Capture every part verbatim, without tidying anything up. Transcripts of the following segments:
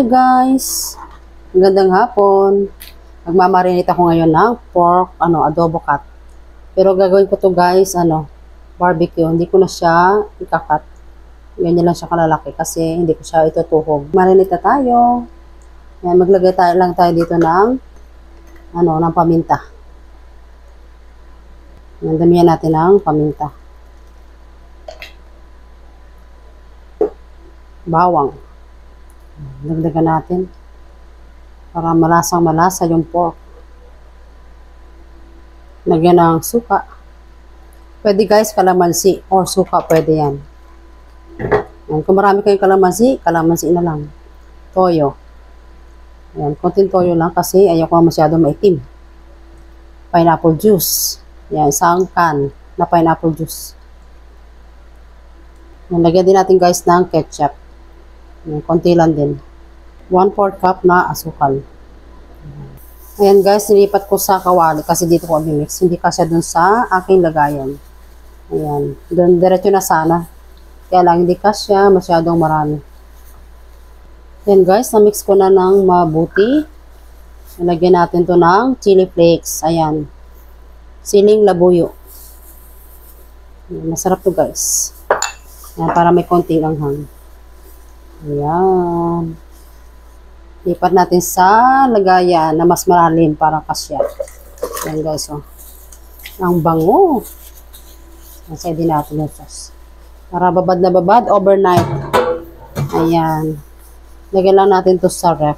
Hi guys! Magandang hapon. Magmamarinate ako ngayon ng pork, ano, adobo cut. Pero gagawin ko to guys, ano, barbecue. Hindi ko na siya ikakat. Ganyan lang siya kalalaki kasi hindi ko siya itutuhog. Marinate na tayo. Yan, maglagay tayo lang tayo dito ng, ano, ng paminta. Yan, damihan natin ng paminta. Bawang. Dagdagan natin para malasang malasa yung pork. Lagyan ng suka. Pwede guys, kalamansi or suka, pwede yan. Yan. Kung marami kayong kalamansi, kalamansi na lang. Toyo. Yan, konting toyo lang kasi ayoko masyado maitim. Pineapple juice. Yan, isang can na pineapple juice. Yan, lagyan din natin guys ng ketchup. Yan, konti lang din. one fourth cup na asukal. Ayan guys, nilipat ko sa kawali kasi dito ko i-mix. Hindi kasi dun sa aking lagayan. Ayan. Dun, diretso na sana. Kaya lang, hindi kasya masyadong marami. Ayan guys, na-mix ko na ng mabuti. Nalagyan natin to ng chili flakes. Ayan. Siling labuyo. Ayan, masarap to guys. Ayan, para may konti lang hang. Ayan. Lipat natin sa lagayan na mas malalim para kasya. Ayan guys, oh. Ang bango. Nasa din natin yung sauce. Para babad na babad overnight. Ayan. Lagyan lang natin to sa ref.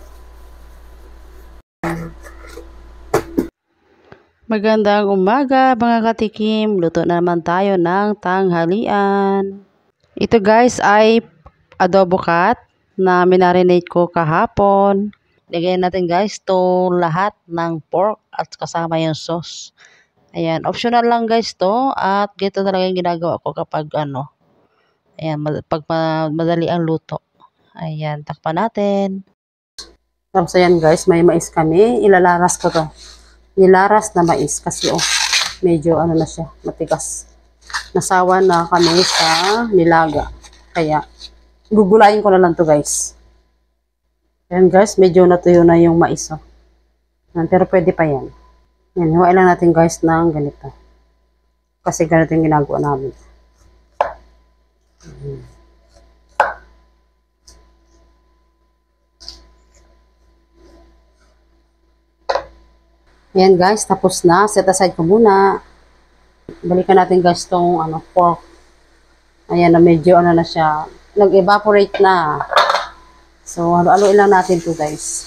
Magandang umaga mga katikim. Luto na naman tayo ng tanghalian. Ito guys ay adobo cut na minarinate ko kahapon. Lagyan natin guys to lahat ng pork at kasama yung sauce. Ayan, optional lang guys to at gito talaga yung ginagawa ko kapag ano. Ayan, pag madali ang luto. Ayan, takpan natin. Tapos ayan guys, may mais kami. Ilalaras ko to. Nilaras na mais kasi oh, medyo ano na siya, matigas. Nasawa na kami sa nilaga. Kaya gugulayin ko na lang to guys. Ayan guys, medyo natuyo na yung mais. Oh. Ayan, pero pwede pa yan. Ayan, hiwain lang natin guys ng ganito. Kasi ganito yung ginagawa namin. Ayan. Ayan guys, tapos na. Set aside ko muna. Balikan natin guys tong ano, pork. Ayan na medyo ano na siya. Nag-evaporate na. So, halo-haloin lang natin to guys.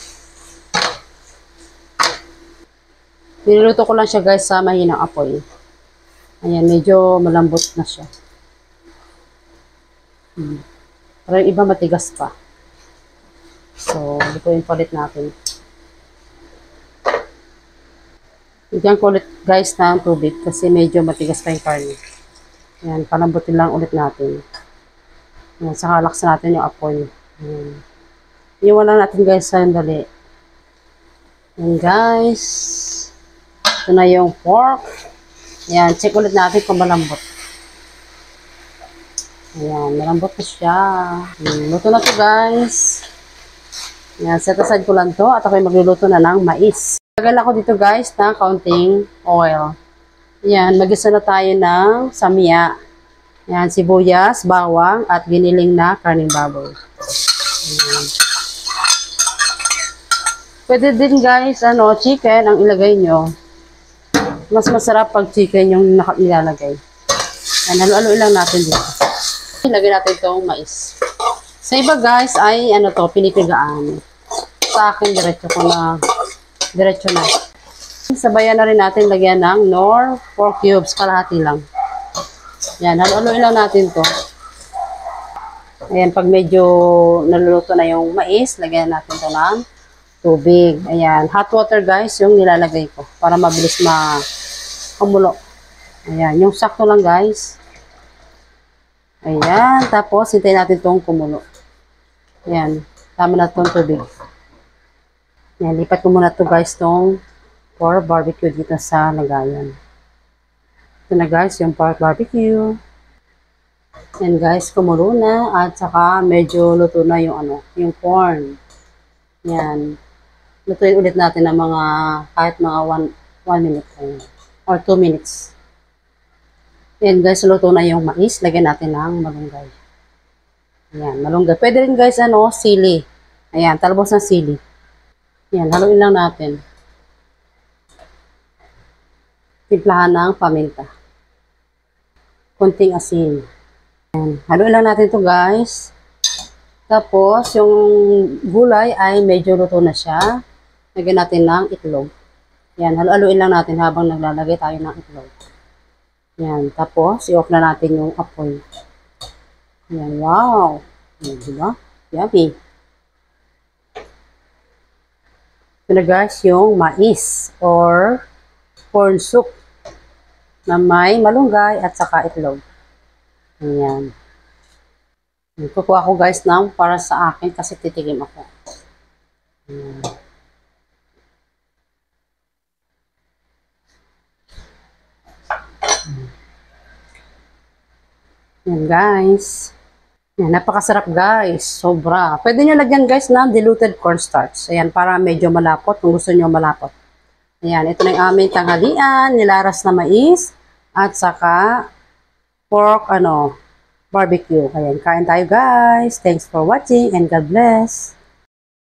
Niluto ko lang siya guys sa mahinang apoy. Ayan, medyo malambot na siya. Hmm. Pero yung iba matigas pa. So, lutuin palit natin. Bigyan ko ulit guys ng tubig kasi medyo matigas pa yung karne. Ayan, palambutin lang ulit natin. Ayan, saka laksan natin yung apoy. Ayan. Iwan lang natin guys sa sandali. Ayan guys. Ito na yung pork. Ayan, check ulit natin kung malambot. Ayan, malambot na siya. Ayan, luto na to guys. Ayan, set aside ko lang to at ako'y magluluto na ng mais. Tagal ako dito guys ng kaunting oil. Ayan, mag-isa na tayo ng samya. Ayan, sibuyas, bawang, at giniling na karning baboy. Ayan. Pwede din guys, ano, chicken ang ilagay nyo. Mas masarap pag chicken yung nilalagay. Ayan, halo-halo lang natin dito. Ilagay natin itong mais. Sa iba guys ay ano to, pinipigaan. Sa akin, diretso ko na, diretso na. Sabayan na rin natin lagyan ng nor pork cubes, kalahati lang. Yan, halo-haloin lang natin to. Ayan, pag medyo naluluto na yung mais, lagyan natin to ng tubig. Ayan, hot water guys yung nilalagay ko para mabilis ma-kumulo. Ayan, yung sakto lang guys. Ayan, tapos hintayin natin tong kumulo. Ayan, tama na tong tubig. Ayan, lipat ko muna to guys tong for barbecue dito sa lagayan. Ito na guys, yung pork barbecue. Yan guys, kumulo na at saka medyo luto na yung ano, yung corn. Yan. Lutuin ulit natin ng mga, kahit mga one minute or two minutes. Yan guys, luto na yung mais. Lagyan natin ng malunggay. Ayan, malunggay. Pwede rin guys, ano, sili. Ayan, talbos ng sili. Ayan, haluin lang natin. Timplahan ng paminta. Konting asin. Ayan, haluin lang natin to guys. Tapos, yung gulay ay medyo luto na siya. Lagyan natin ng itlog. Ayan, halu-haluin lang natin habang naglalagay tayo ng itlog. Ayan, tapos, i-off na natin yung apoy. Ayan, wow! Ayan, diba? Yummy! Ito na guys, yung mais or corn soup na may malunggay at saka itlog. Ayan. Kukuha ko guys ng para sa akin kasi titikim ako. Ayan. Ayan guys. Ayan, napakasarap guys. Sobra. Pwede nyo lagyan guys ng diluted cornstarch. Ayan, para medyo malapot kung gusto nyo malapot. Ayan, ito na yung aming tanghalian. Nilaras na mais. At saka pork, ano, barbecue. Ayan, kain tayo guys. Thanks for watching and God bless.